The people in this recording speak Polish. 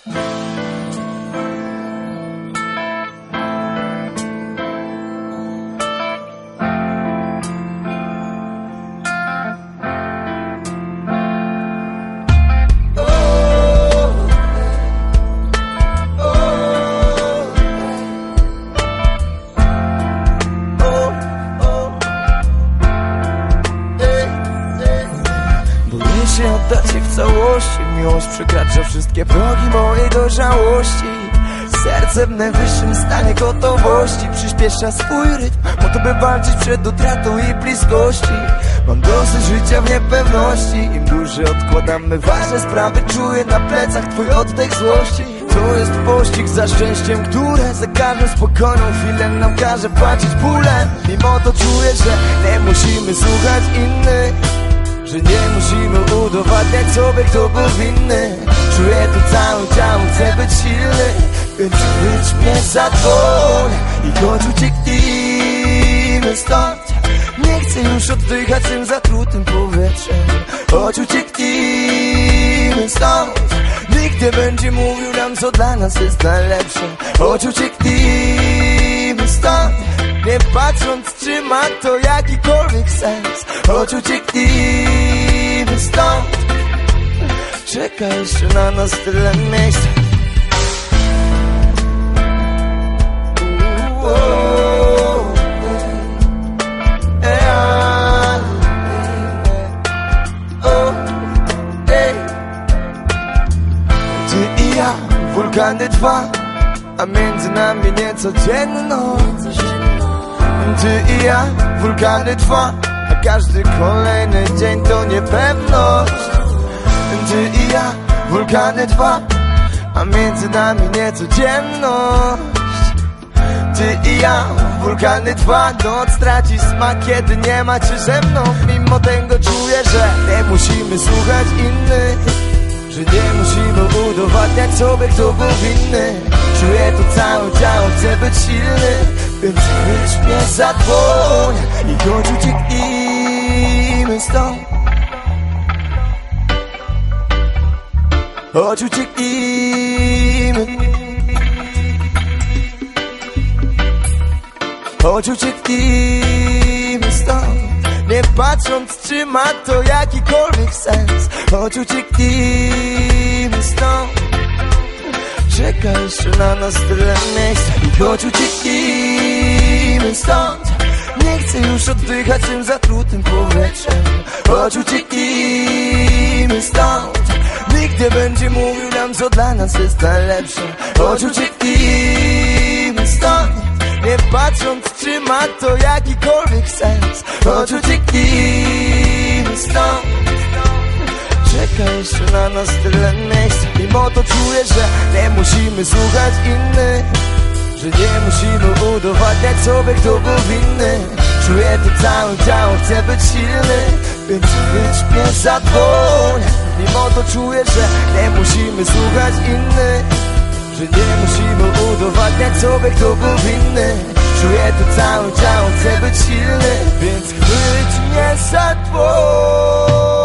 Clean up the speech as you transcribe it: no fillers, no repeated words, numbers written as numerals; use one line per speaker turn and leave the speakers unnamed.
Oddać się w całości. Miłość przekracza wszystkie progi mojej dojrzałości. Serce w najwyższym stanie gotowości przyspiesza swój rytm po to, by walczyć przed utratą i bliskości. Mam dosyć życia w niepewności. Im dłużej odkładamy ważne sprawy, czuję na plecach twój oddech złości. To jest pościg za szczęściem, które za każdą spokojną chwilę nam każe płacić bólem. Mimo to czuję, że nie musimy słuchać innych, że nie musimy udowadniać sobie, kto był winny. Czuję to całym ciałem, chcę być silny, więc chwyć mnie za dłoń i chodź ucieknijmy stąd. Nie chcę już oddychać tym zatrutym powietrzem. Chodź ucieknijmy stąd. Nikt nie będzie mówił nam, co dla nas jest najlepsze. Chodź ucieknijmy stąd, nie patrząc, czy ma to jakikolwiek sens. Chodź ucieknijmy stąd. Czeka jeszcze na nas tyle miejsc. Ty i ja, wulkany dwa, a między nami niecodzienność. Ty i ja, wulkany dwa, a każdy kolejny dzień to niepewność. Ty i ja, wulkany dwa, a między nami niecodzienność. Ty i ja, wulkany dwa, noc traci smak, kiedy nie ma cię ze mną. Mimo tego czuję, że nie musimy słuchać innych, że nie musimy udowadniać sobie, kto był winny. Czuję to całym ciałem, chcę być silny, więc chwyć mnie za dłoń i chodź ucieknijmy stąd. Chodź ucieknijmy. Chodź ucieknijmy stąd, nie patrząc, czy ma to jakikolwiek sens. Chodź ucieknijmy stąd. Czeka jeszcze na nas tyle miejsc. I chodź ucieknijmy stąd. Nie chcę już oddychać tym zatrutym powietrzem. Chodź ucieknijmy stąd. Nikt nie będzie mówił nam, co dla nas jest najlepsze. Chodź ucieknijmy stąd, nie patrząc, czy ma to jakikolwiek sens. Chodź ucieknijmy stąd. Czeka jeszcze na nas tyle miejsc. Mimo to czuję, że nie musimy słuchać innych, że nie musimy udowadniać sobie, kto był winny. Czuję to całym ciałem, chcę być silny, więc chwyć mnie za dłoń. Mimo to czuję, że nie musimy słuchać innych, że nie musimy udowadniać sobie, kto był winny. Czuję to całym ciałem, chcę być silny, więc chwyć mnie za dłoń.